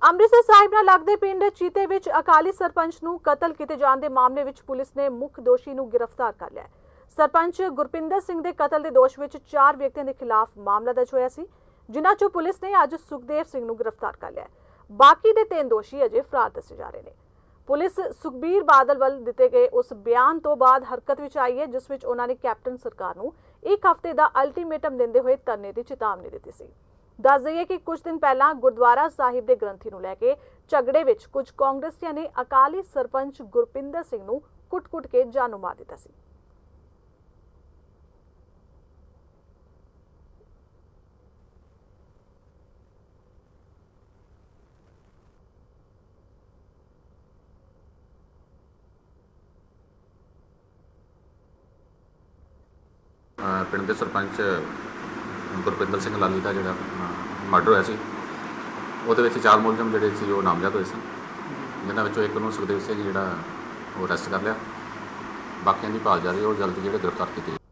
ਅੰਮ੍ਰਿਤਸਰ ਸਾਹਿਬ ਨਾਲ ਲੱਗਦੇ ਪਿੰਡ ਚੀਤੇ ਵਿੱਚ ਅਕਾਲੀ ਸਰਪੰਚ ਨੂੰ ਕਤਲ ਕੀਤੇ ਜਾਣ ਦੇ ਮਾਮਲੇ ਵਿੱਚ ਪੁਲਿਸ ਨੇ ਮੁੱਖ ਦੋਸ਼ੀ ਨੂੰ ਗ੍ਰਿਫਤਾਰ ਕਰ ਲਿਆ ਹੈ। ਸਰਪੰਚ ਗੁਰਪਿੰਦਰ ਸਿੰਘ ਦੇ ਕਤਲ ਦੇ ਦੋਸ਼ ਵਿੱਚ 4 ਵਿਅਕਤੀਆਂ ਦੇ ਖਿਲਾਫ ਮਾਮਲਾ ਦਰਜ ਹੋਇਆ ਸੀ, ਜਿਨ੍ਹਾਂ ਚੋਂ ਪੁਲਿਸ ਨੇ ਅੱਜ ਸੁਖਦੇਵ ਸਿੰਘ ਨੂੰ ਗ੍ਰਿਫਤਾਰ ਕਰ ਲਿਆ ਹੈ। ਬਾਕੀ ਦੇ 3 ਦੋਸ਼ੀ ਅਜੇ ਫਰਾਰ ਦੱਸੇ ਜਾ ਰਹੇ ਨੇ। ਪੁਲਿਸ ਸੁਖਬੀਰ ਬਾਦਲ ਵੱਲ ਦਿੱਤੇ ਗਏ ਉਸ ਬਿਆਨ ਤੋਂ ਬਾਅਦ ਹਰਕਤ ਵਿੱਚ ਆਈ ਹੈ, ਜਿਸ ਵਿੱਚ ਉਹਨਾਂ ਨੇ ਕੈਪਟਨ ਸਰਕਾਰ ਨੂੰ 1 ਹਫ਼ਤੇ ਦਾ ਅਲਟੀਮੇਟਮ ਦਿੰਦੇ ਹੋਏ ਧਰਨੇ ਦੀ ਚੇਤਾਵਨੀ ਦਿੱਤੀ ਸੀ। ਦੱਸ ਦਈਏ ਕਿ ਕੁਝ ਦਿਨ ਪਹਿਲਾਂ ਗੁਰਦੁਆਰਾ ਸਾਹਿਬ ਦੇ ਗ੍ਰੰਥੀ ਨੂੰ ਲੈ ਕੇ ਝਗੜੇ ਵਿੱਚ ਕੁਝ ਕਾਂਗਰਸੀਆਂ ਨੇ ਅਕਾਲੀ ਸਰਪੰਚ ਗੁਰਪਿੰਦਰ ਸਿੰਘ ਨੂੰ ਕੁੱਟ-ਕੁੱਟ ਕੇ ਜਾਨੋਂ ਮਾਰ ਦਿੱਤਾ ਸੀ। ਪਿੰਡ ਦੇ ਸਰਪੰਚ ਗੁਰਪਿੰਦਰ ਸਿੰਘ ਲਾਲੀ ਦਾ ਜਿਹੜਾ ਮਰਡਰ ਹੋਇਆ ਸੀ, ਉਹਦੇ ਵਿੱਚ 4 ਮੁਲਜ਼ਮ ਜਿਹੜੇ ਸੀ ਉਹ ਨਾਮਜ਼ਦ ਹੋਏ ਸਨ, ਜਿਨ੍ਹਾਂ ਵਿੱਚੋਂ ਇੱਕ ਨੂੰ ਸੁਖਦੇਵ ਸਿੰਘ ਜਿਹੜਾ ਉਹ ਅਰੈਸਟ ਕਰ ਲਿਆ। ਬਾਕੀਆਂ ਦੀ ਭਾਲ ਜਾਰੀ, ਉਹ ਜਲਦੀ ਜਿਹੜੇ ਗ੍ਰਿਫਤਾਰ ਕੀਤੇ।